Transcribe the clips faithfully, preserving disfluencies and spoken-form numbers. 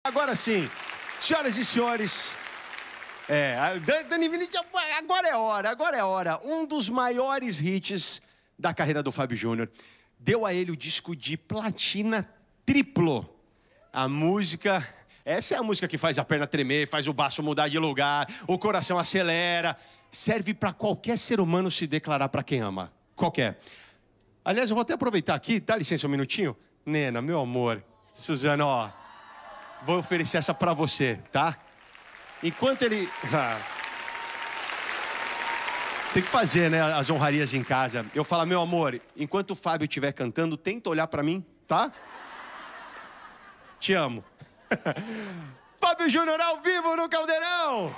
Agora sim, senhoras e senhores, é, a Dani Vinicius, agora é hora, agora é hora. Um dos maiores hits da carreira do Fábio Júnior deu a ele o disco de platina triplo. A música, essa é a música que faz a perna tremer, faz o baço mudar de lugar, o coração acelera. Serve para qualquer ser humano se declarar para quem ama. Qualquer. Aliás, eu vou até aproveitar aqui, dá licença um minutinho. Nena, meu amor, Suzana, ó, vou oferecer essa para você, tá? Enquanto ele... Ah. Tem que fazer, né, as honrarias em casa. Eu falo, meu amor, enquanto o Fábio estiver cantando, tenta olhar para mim, tá? Te amo. Fábio Júnior ao vivo no Caldeirão!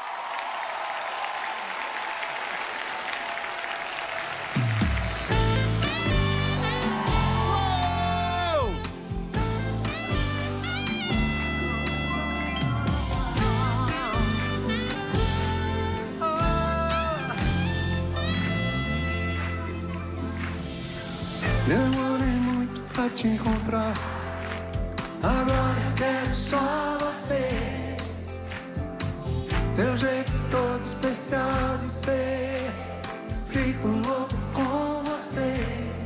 Demorei muito pra te encontrar. Agora eu quero só você. Teu jeito todo especial de ser. Fico louco com você.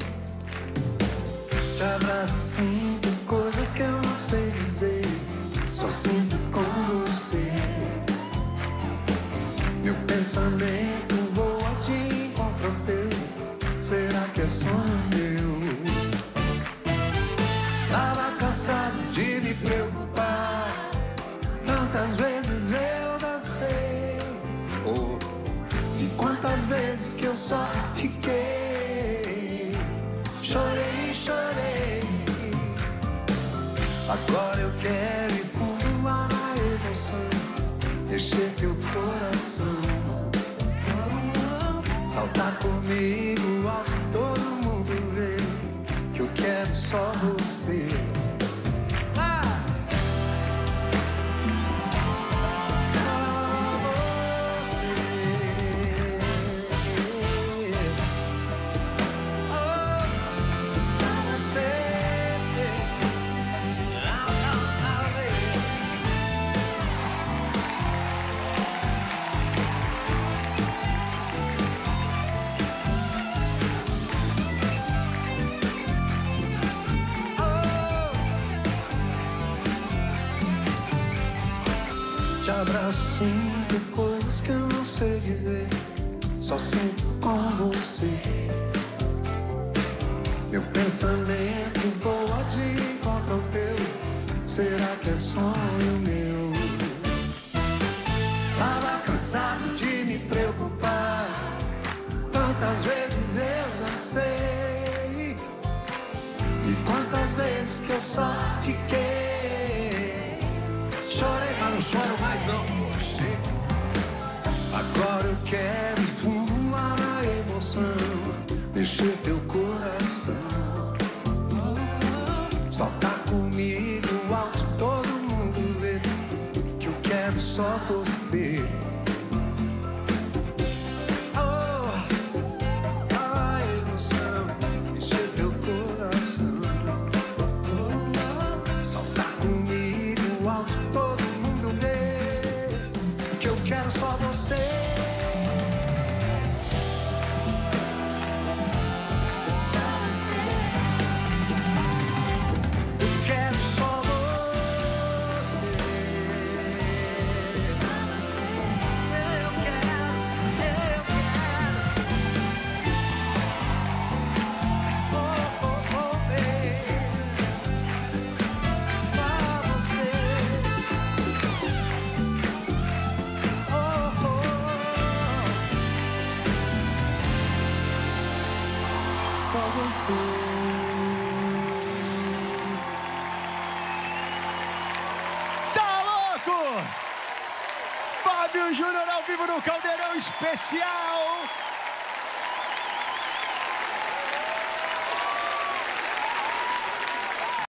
Te abraço, sinto coisas que eu não sei dizer. Só sinto com você. Meu pensamento voa de encontro ao teu. Será que é sonho meu? Tava cansado de me preocupar. Tantas vezes eu dancei. Oh, e quantas vezes que eu só fiquei. Chorei, chorei. Agora eu quero ir fundo lá na emoção. Encher teu coração. Saltar comigo alto, todo mundo vê que eu quero só você. Ah! Só você. Oh, só você. Ah, ah, ah, te abraço, sinto coisas que eu não sei dizer. Só sinto com você. Meu pensamento voa de encontro ao teu. Será que é sonho meu? Tava cansado de me preocupar. Tantas vezes eu dancei. E quantas vezes que eu só fiquei. Chorei, mas não choro mais não, poxa. Agora eu quero ir fundo lá na emoção. Mexer teu coração. Saltar comigo alto, todo mundo vê que eu quero só você. Quero só você. Eu quero só você. Eu quero, eu quero. Oh, oh, oh, baby. Pra você. Só você. Tá louco? Fábio Júnior ao vivo no Caldeirão Especial.